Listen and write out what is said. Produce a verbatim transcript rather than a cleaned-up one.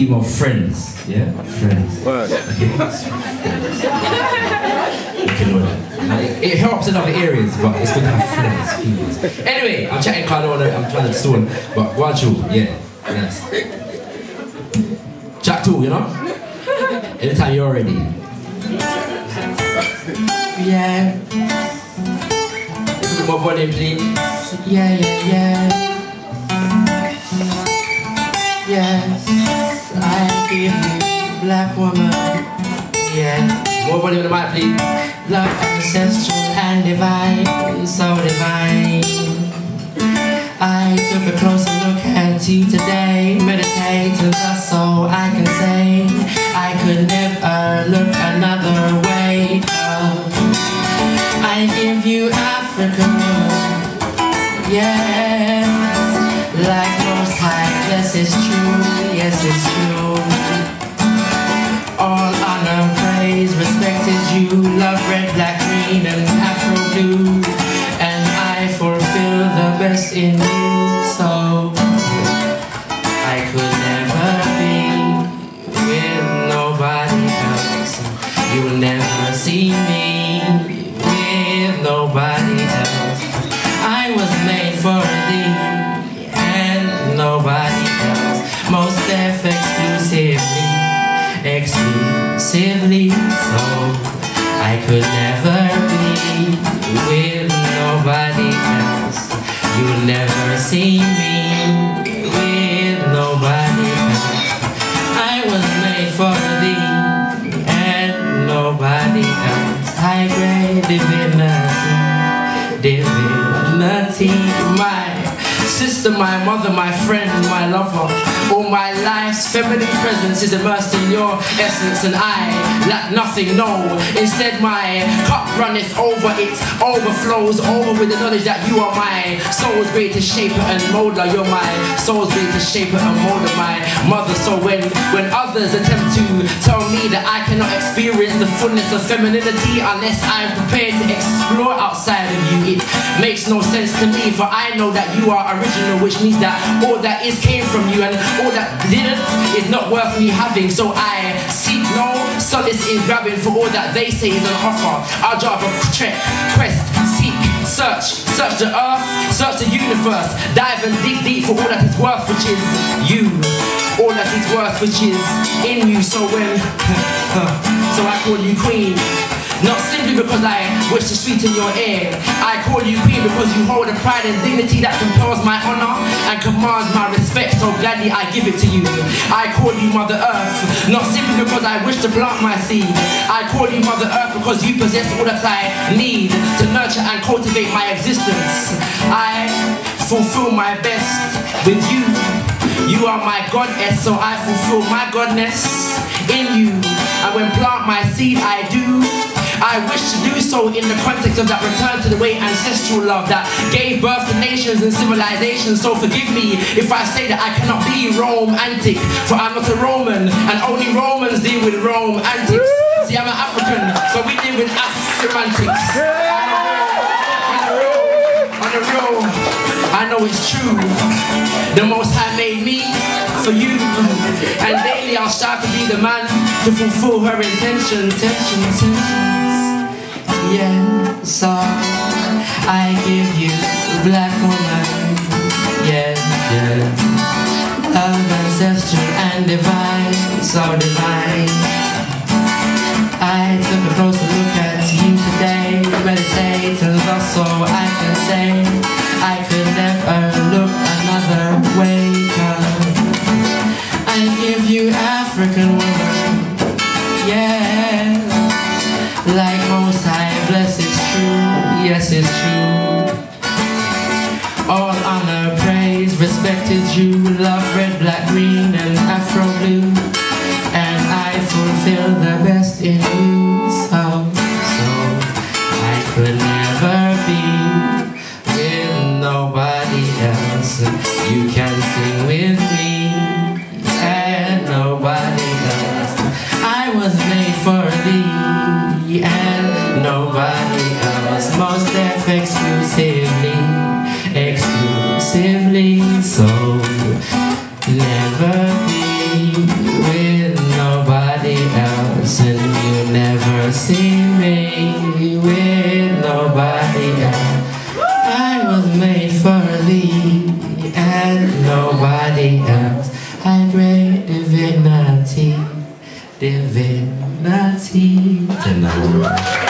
of friends, yeah? Friends. Word. Okay. Okay, Lord. It, it helps in other areas, but it's good to have friends. Feelings. Anyway, I'm chatting kind of, I'm trying to soon, but Guanchu, yeah, yes. Chat two, you know? Anytime you're ready. Yeah. More volume, please. Yeah, yeah, yeah. Yes, I give you, black woman. Yeah. More volume in the mic, please. Love ancestral and divine, so divine. I took a closer look at you today, meditate and thus so I can say I could never look another way. Oh, I give you African woman, yes, like Most High, yes it's true, yes it's true. All honor, praise, respected you, love red, black, green and Afro blue, and I fulfill the best in you, so I could never be with nobody else. You will never see me with nobody else. I was made for thee and nobody else. Most deaf exclusively, exclusively, so I could never be with nobody else. You'll never see me with nobody else. I was made for thee and nobody else. High grade divinity, divinity, my sister, my mother, my friend, my lover. All my life's feminine presence is immersed in your essence, and I lack nothing, no. Instead my cup runneth over, it overflows over with the knowledge that you are my soul's greatest shaper and molder. You're my soul's greatest shaper and molder, my mother. So when, when others attempt to tell me that I cannot experience the fullness of femininity unless I'm prepared to explore outside of you, it makes no sense to me, for I know that you are original, which means that all that is came from you, and all that didn't is not worth me having. So I seek no solace in grabbing for all that they say is an offer. I'll drive a trek, quest, seek, search, search the earth, search the universe, dive and dig deep for all that is worth, which is you. All that is worth, which is in you. So when, so I call you queen. Not simply because I wish to sweeten your ear. I call you queen because you hold a pride and dignity that compels my honor and commands my respect, so gladly I give it to you. I call you Mother Earth, not simply because I wish to plant my seed. I call you Mother Earth because you possess all that I need to nurture and cultivate my existence. I fulfill my best with you. You are my goddess, so I fulfill my godness in you. And when plant my seed, I do. I wish to do so in the context of that return to the way ancestral love that gave birth to nations and civilizations. So forgive me if I say that I cannot be romantic, for I'm not a Roman, and only Romans deal with Rome antics. See, I'm an African, so we deal with Afromantics. On the real, on the real, I know it's true. The Most High made me for you, and daily I'll strive to be the man to fulfill her intention, intention, intentions. Yeah, so I give you black woman. Yeah, yeah. Love ancestral and divine, so divine. I took a closer look at you today, meditate and thus so I can say I could never look another way. I give you African woman, yeah, like Most High, bless it's true, yes it's true. All honor, praise, respected you, love red, black, green and Afro blue, and I fulfill the best in you, so, so I could never be with nobody else. You can sing with me and nobody else. I was made for thee and nobody else. Most deaf exclusively, exclusively, so never be nobody else. I pray divinity, divinity tonight.